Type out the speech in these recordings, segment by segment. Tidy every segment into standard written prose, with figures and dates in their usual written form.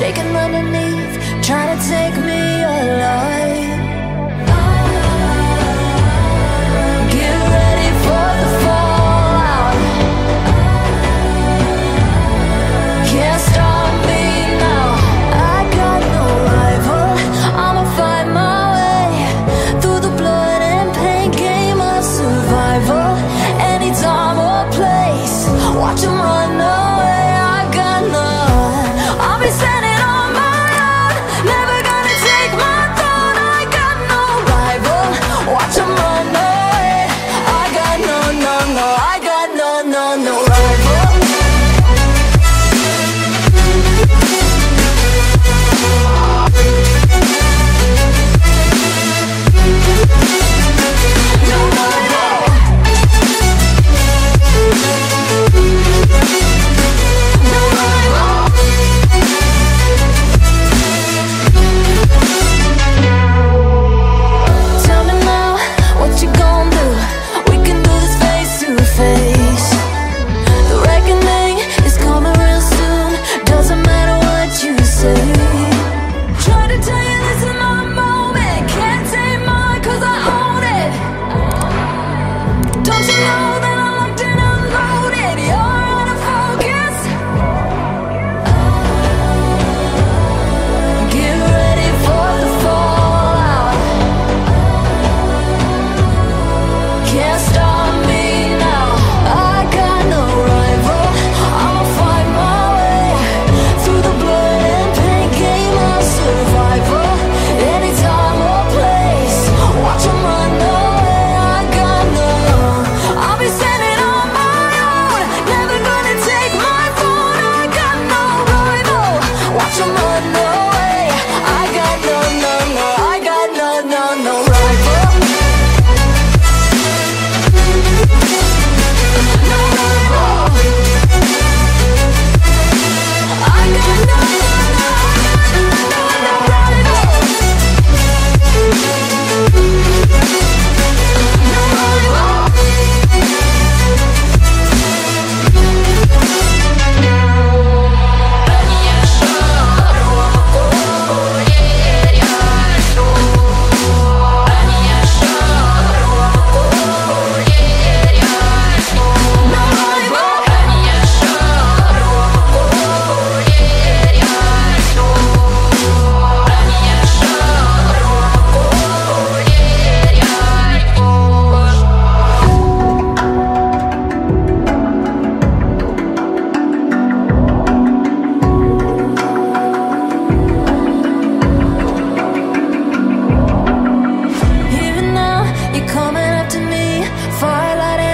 shaking underneath, trying to take me alive. Get ready for the fallout. Can't stop me now. I got no rival. I'ma find my way through the blood and pain game of survival. Any time or place, watch 'em run away. I got none. I'll be standing on my own, never gonna take my throne. I got no rival. Watch 'em run away. I got no, no, no. I got no, no, no rival.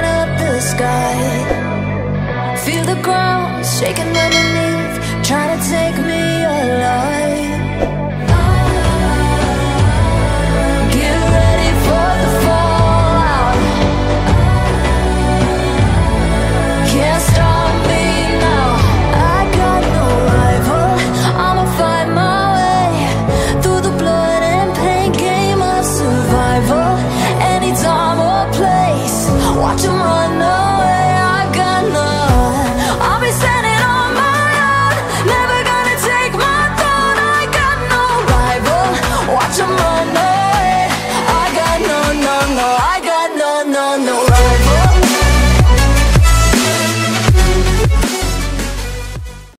Shaking underneath, trying to